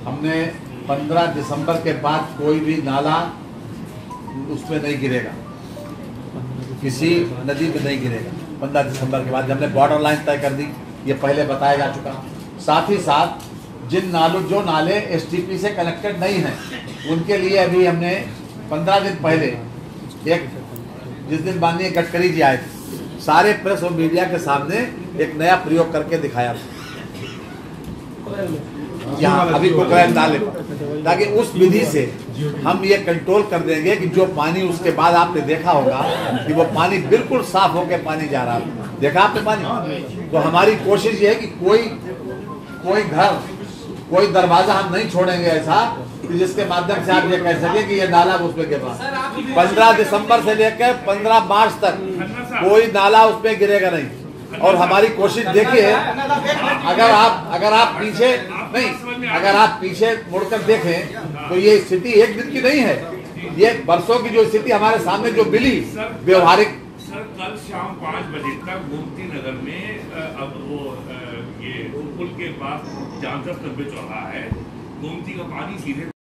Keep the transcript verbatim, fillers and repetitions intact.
हमने पंद्रह दिसंबर के बाद कोई भी नाला उसमें नहीं गिरेगा, किसी नदी में नहीं गिरेगा। पंद्रह दिसंबर के बाद हमने बॉर्डर लाइन तय कर दी, ये पहले बताया जा चुका। साथ ही साथ जिन नालों जो नाले एसटीपी से कनेक्टेड नहीं हैं उनके लिए अभी हमने पंद्रह दिन पहले एक, जिस दिन माननीय गडकरी जी आए थे, सारे प्रेस और मीडिया के सामने एक नया प्रयोग करके दिखाया था यहाँ अभी पोखरण नाले पर, ताकि उस विधि से हम ये कंट्रोल कर देंगे कि जो पानी उसके बाद आपने देखा होगा कि वो पानी बिल्कुल साफ होकर पानी जा रहा है। देखा आपने पानी? तो हमारी कोशिश ये है कि कोई कोई घर, कोई दरवाजा हम नहीं छोड़ेंगे ऐसा कि जिसके माध्यम से आप ये कह सके कि ये नाला उसमें गिर रहा। पंद्रह दिसंबर से लेकर पंद्रह मार्च तक कोई नाला उसमें गिरेगा नहीं। और हमारी कोशिश देखिए, अगर आप अगर आप पीछे नहीं अगर आप पीछे मुड़कर देखें तो ये स्थिति एक दिन की नहीं है, ये वर्षों की जो स्थिति हमारे सामने जो मिली व्यवहारिक। सर कल शाम पाँच बजे तक गोमती नगर में अब वो ये पुल के पास जहाँ तक चौराहा है, गोमती का पानी सीधे